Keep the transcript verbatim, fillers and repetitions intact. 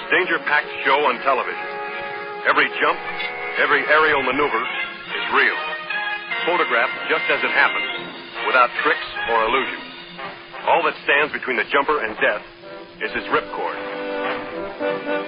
most danger-packed show on television. Every jump, every aerial maneuver is real. Photographed just as it happens, without tricks or illusion. All that stands between the jumper and death is his ripcord.